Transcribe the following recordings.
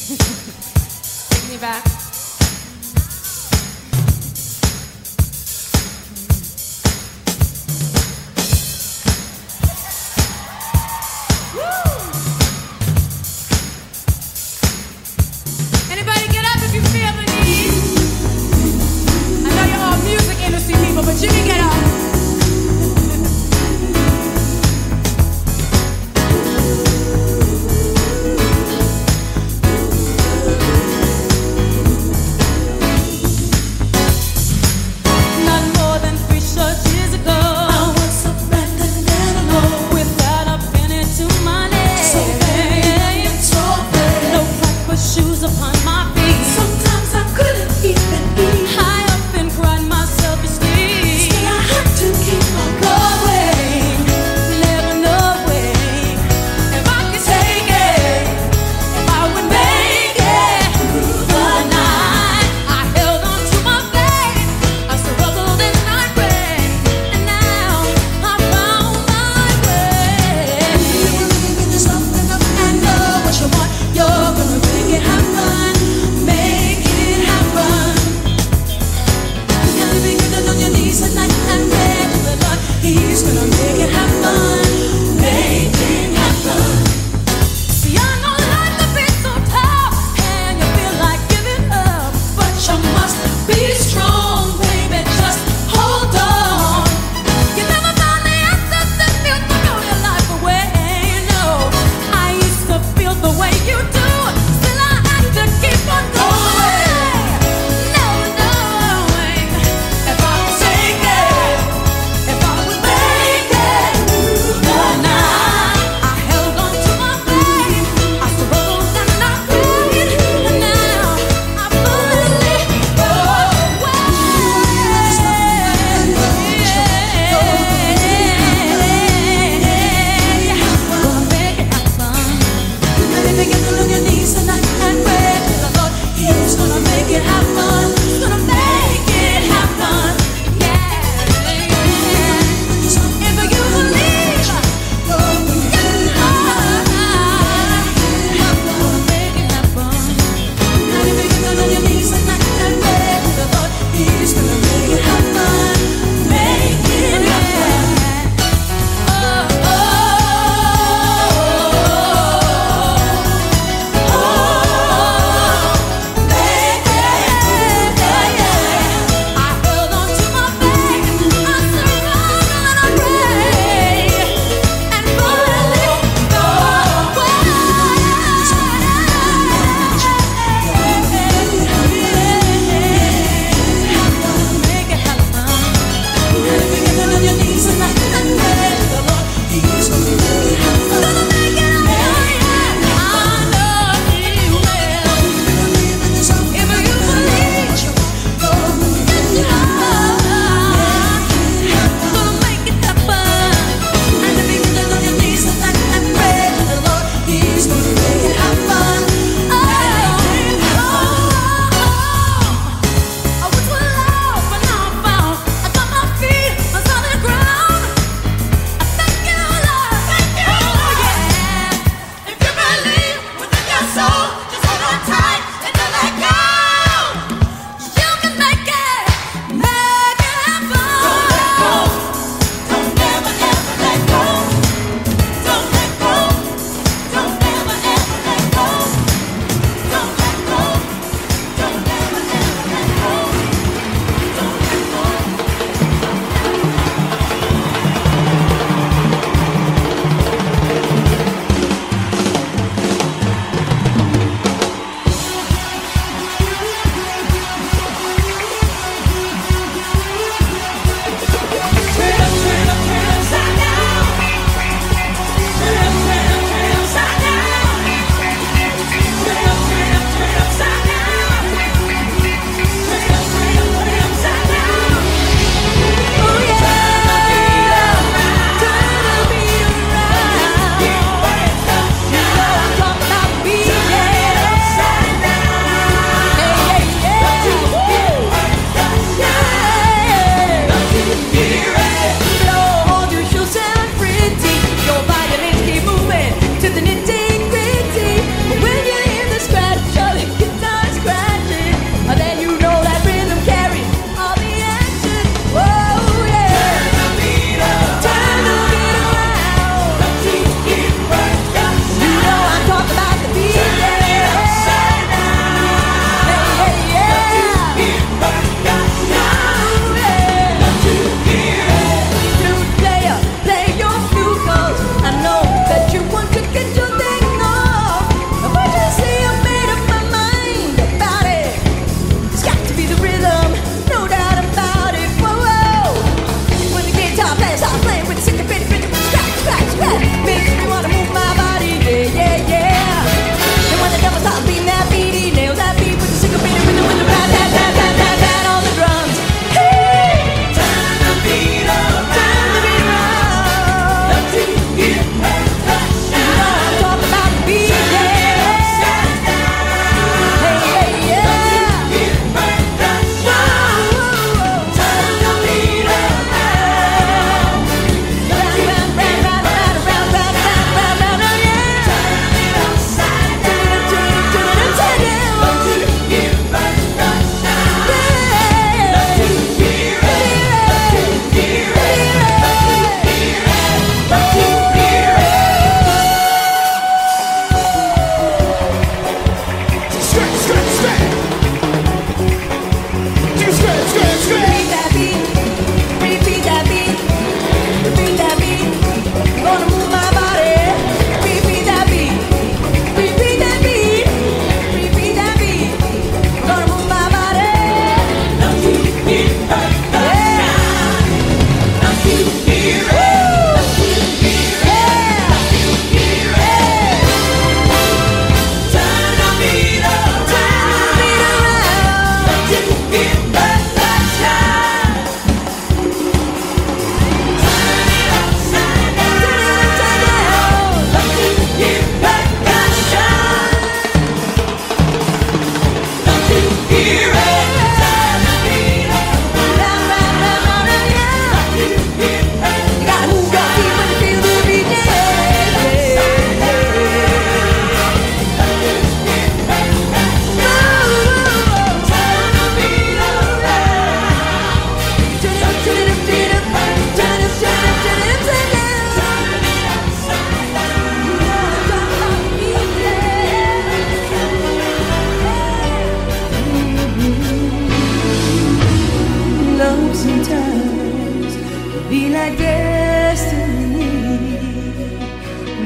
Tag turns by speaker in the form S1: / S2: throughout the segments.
S1: Take me back. Anybody get up if you feel the need? I know you're all music industry people, but you can get up.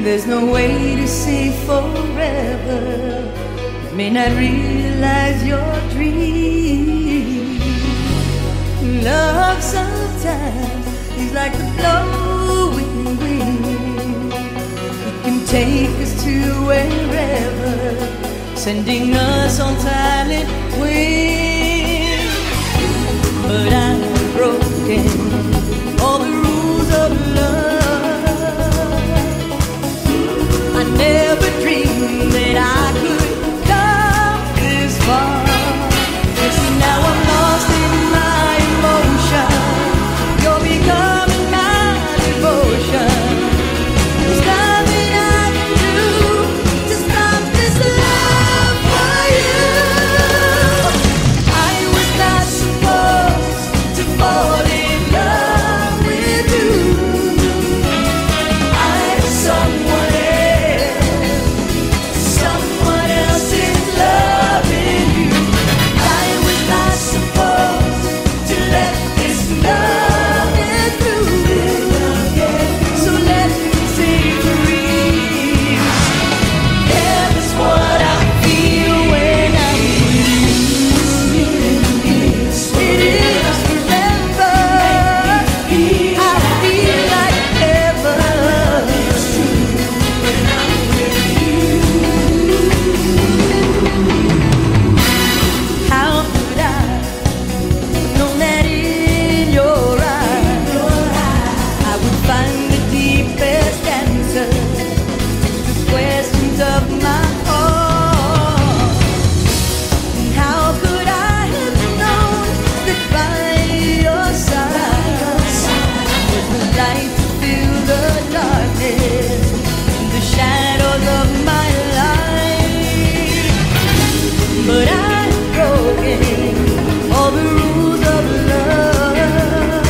S2: There's no way to say forever. You may not realize your dream. Love sometimes is like the blowing wind. It can take us to wherever, sending us on silent wings. But I'm broken, all the rules of love. I never dreamed that I could come this far. Now I'm lost in my emotion. You're becoming my devotion. There's nothing I can do to stop this love for you. I was not supposed to fall in love with you. I'm someone else, someone else is loving you. I was not supposed to let this love get through. So let me say free. Yeah, that's what I feel when I'm with you. It is forever. I feel like ever. How could I know that in your eyes I would find the deepest answer to the questions of my heart? And how could I have known that by your side was the light to fill the darkness, the shadows of my life? But I've broken all the rules of love.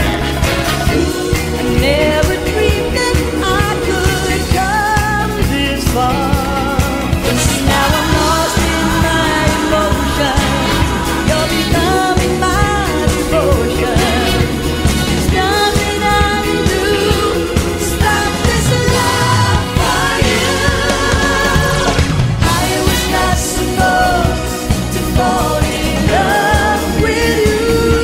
S2: I never dreamed that I could come this far. Now I'm lost in my emotions. You're becoming my devotion. There's nothing I can do to stop this love for you. I was not supposed to fall in love with you.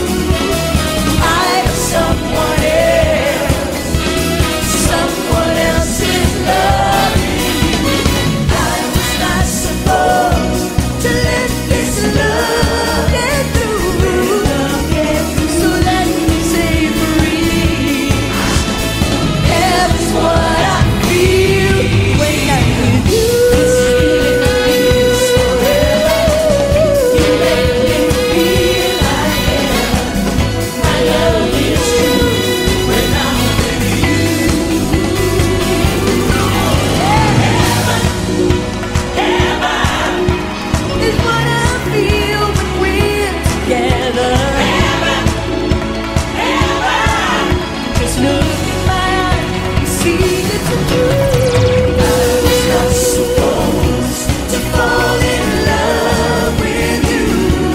S2: I'm someone else, someone else is loving you. I was not supposed to let this love get through. So let me say free. Yeah, that's what I feel when I'm with you. You make me feel like heaven. My love is true when I'm with you. Heaven is what I feel when we're together. Just look in my eyes and see it's true. I was not supposed to fall in love with you.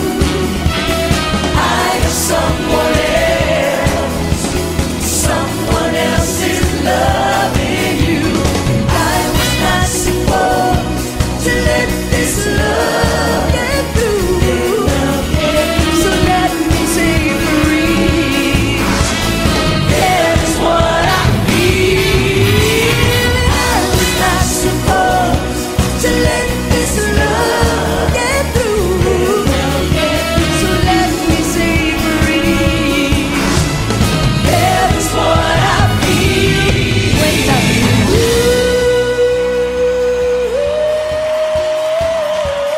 S2: I'm someone else, someone else is loving you. I was not supposed to let this love get through. So let me say free. That's what I feel. I was not supposed to let this love get through. So let me say free. That's what I feel when I'm with you.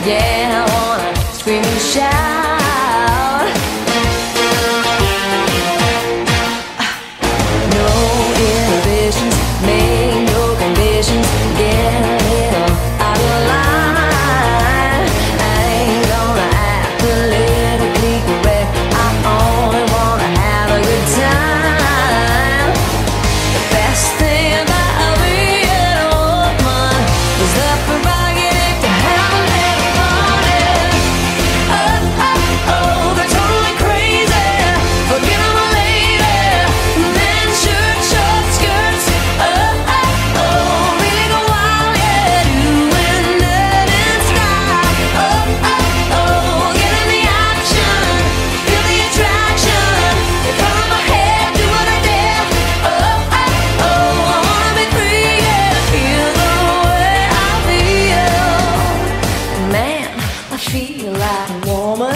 S2: Yeah, I wanna scream and shout. No inhibitions, make no conditions. Get a little out of line. I ain't gonna act politically correct. I only wanna have a good time. The best thing about being a woman is the prerogative to have a little fun. Oh, oh, oh, they're totally crazy. Forget I'm a lady. Men, shirt, short skirts. Oh, oh, oh, really go wild, yeah. Doing dirt and sky. Oh, oh, oh, get in the action. Feel the attraction. The color of my hair, do what I dare. Oh, oh, oh, I wanna be free, yeah. Feel the way I feel. Man, I feel like a woman.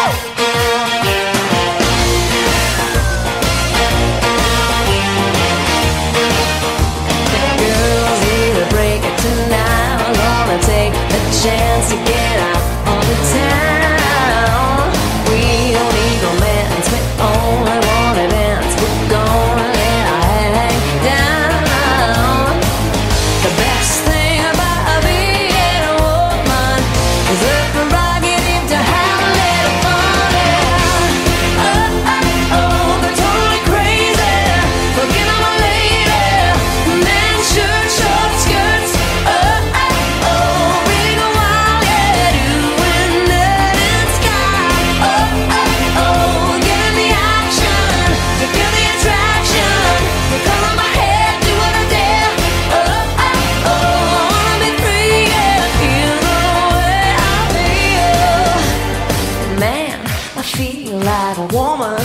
S2: Girls either break it tonight or gonna take the chance to get out on the town. We don't need romance, we only want events. We're gonna let our head hang down. The best thing about being a woman is the prerogative to have a little fun. Oh, oh, oh, they're totally crazy. Forget I'm a lady. Men, shirt, short skirts. Oh, oh, oh, really go wild, yeah. Doing dirt and sky. Oh, oh, oh, get in the action. To feel the attraction. The color of my hair, do what I dare. Oh, oh, oh, I wanna be free, yeah. Feel the way I feel. Man, I feel like a woman.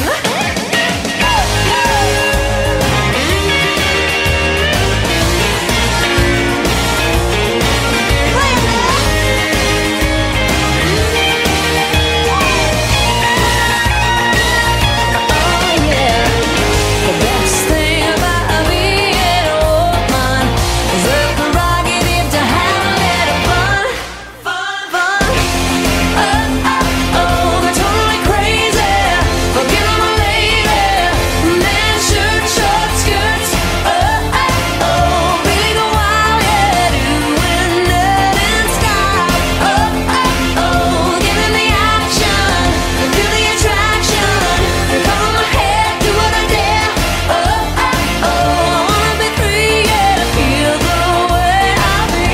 S2: Oh yeah, the best thing about being a woman is the prerogative to have a little fun. Fun. Oh, oh, oh, they're totally crazy. Forget I'm a lady. Men, shirt, short skirts. Oh, oh, oh, really go wild, yeah. Doing dirt and sky. Oh, oh, oh, get in the action. Feel the attraction. The color of my hair, do what I dare. Oh, oh, oh, I wanna be free, yeah. Feel the way I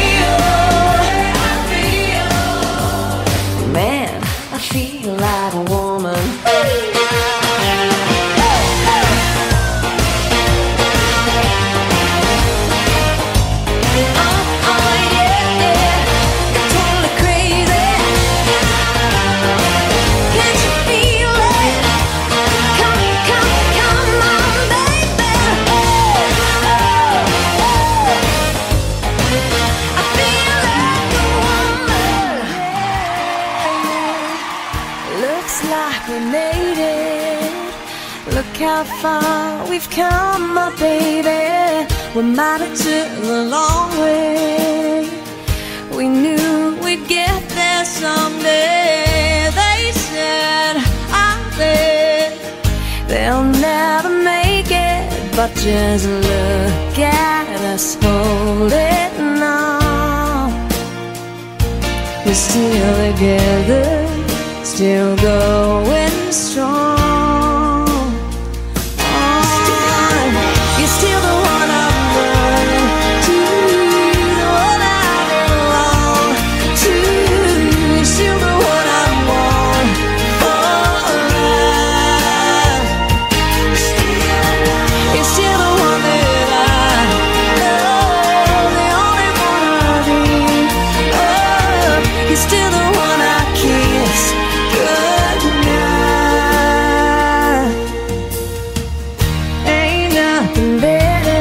S2: feel. Man, I feel like a woman. Oh, oh, yeah, yeah. Totally crazy. Can't you feel it? Come on, baby. I feel like a woman. Looks like we made it. Look how far we've come, my baby. We might have took a long way. We knew we'd get there someday. They said, I bet they'll never make it. But just look at us holding on. We're still together, still going strong. You're still the one I'm running to, the one I belong to. You're still the one I want for life. You're still the one that I love, the only one I need. Oh, you're still the one I kiss goodnight. Ain't nothing better.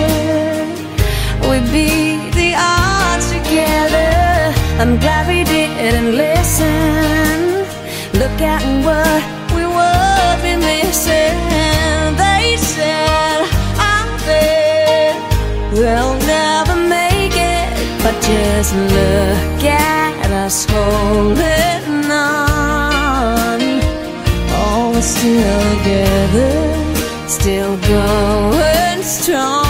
S2: We beat the odds together. I'm glad we didn't listen. Look at what we would be missing. They said, I bet they'll never make it. But just look at just holding on. Oh, we're still together, still going strong.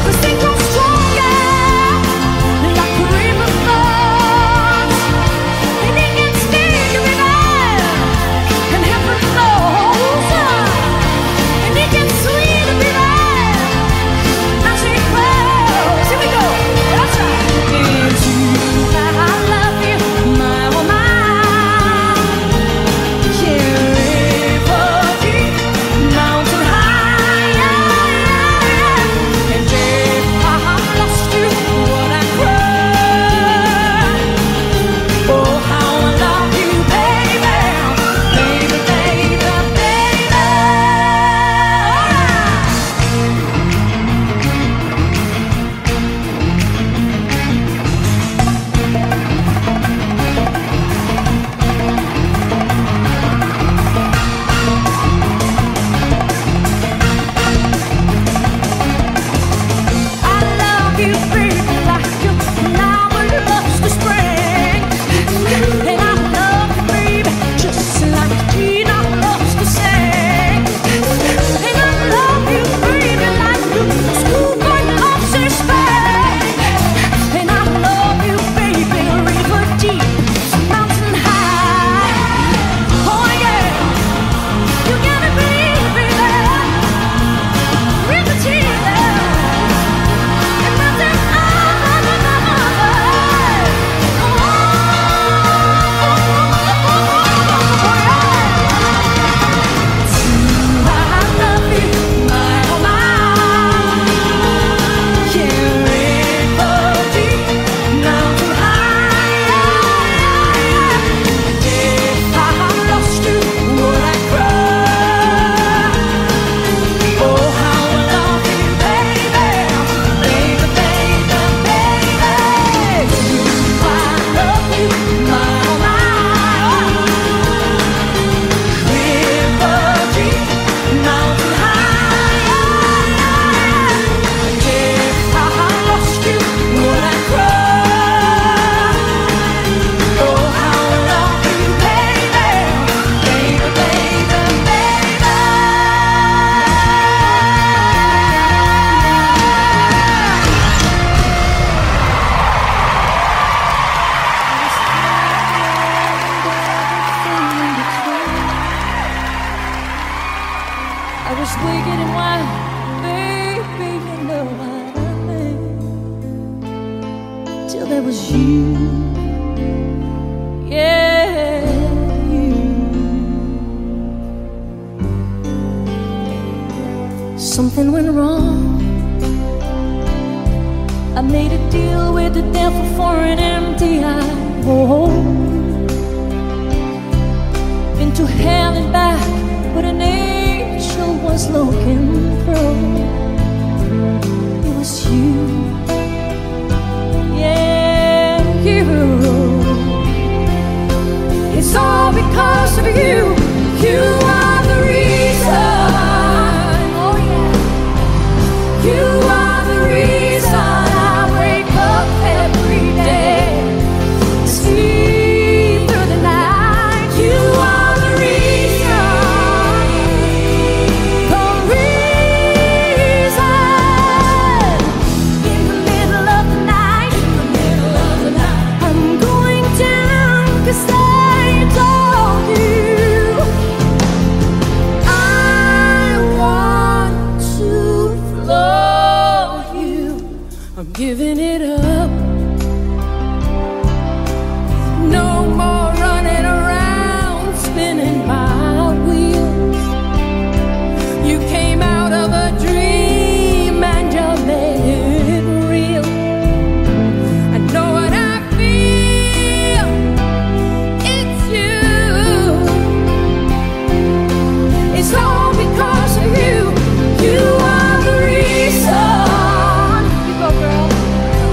S2: there was you, yeah, you. Something went wrong. I made a deal with the devil for an empty eye. Oh, been to hell and back, but an angel was looking through. It was you. It's all because of you. You are the reason. Oh yeah. You are the reason I wake up every day, sleep through the night. You are the reason. The reason. In the middle of the night, I'm going down 'cause I told you I want to flow you. I'm giving it up. No more running around spinning my wheels. You came out of a dream and you made it real. I know what I feel. It's you. It's all because of you. You are the reason. You go, girl.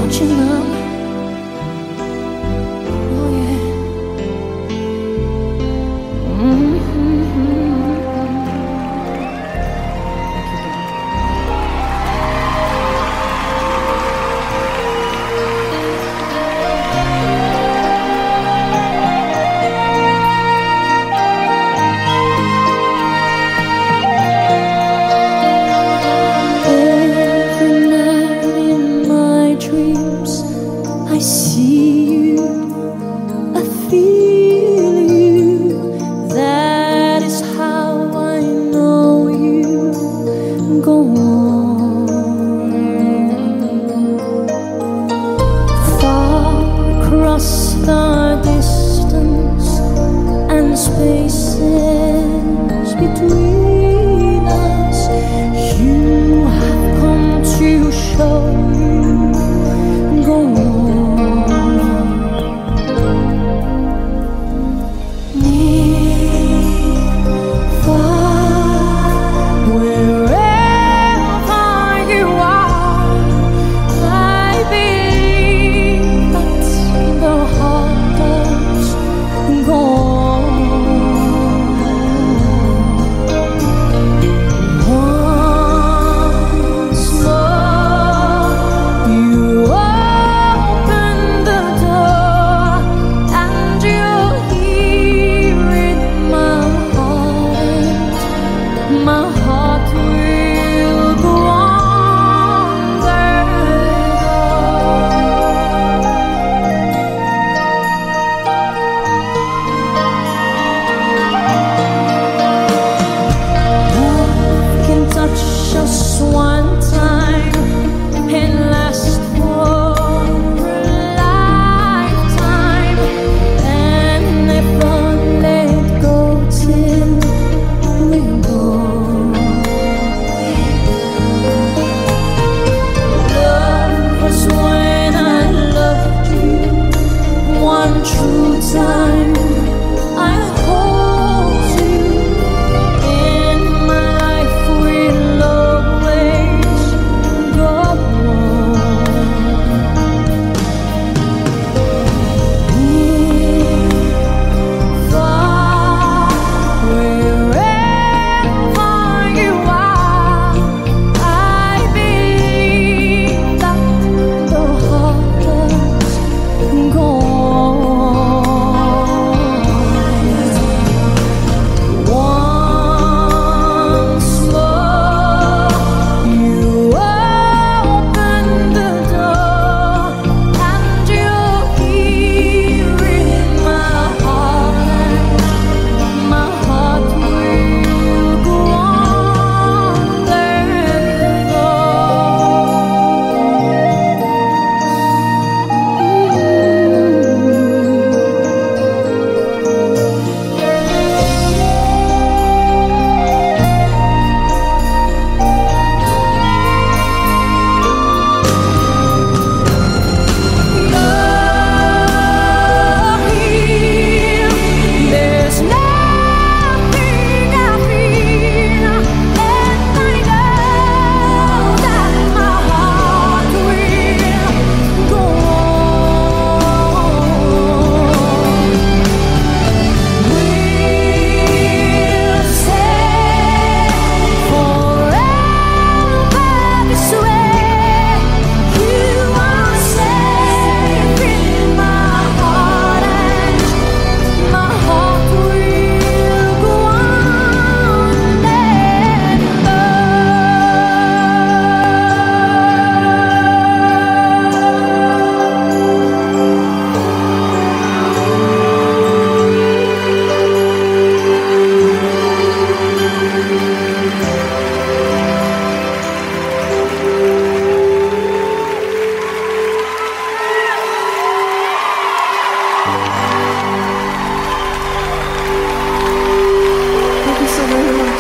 S2: want you now. Oh yeah. Every night in my dreams I see you, I feel you. That is how I know you. Go on. Far across the distance and spaces between us, you have come to show you. Go on. Near, far, wherever you are, I believe that the heart does go on. Once more, you open the door, and you'll hear it, my heart. My heart will go on there. Love can touch us one time and last for a lifetime, and never let go till we're gone. Love was when I loved you one true time. I hold you in my life, will always go on. Near, far, wherever you are, I believe that the heart does go on. Once more, you open the door, and you'll hear it, my heart. My heart will go on, let it go. There's nothing I feel, and I know that my heart will go on. We'll stay forever this way. You are safe in my heart, and my heart will go on, let it go. Thank you so very much.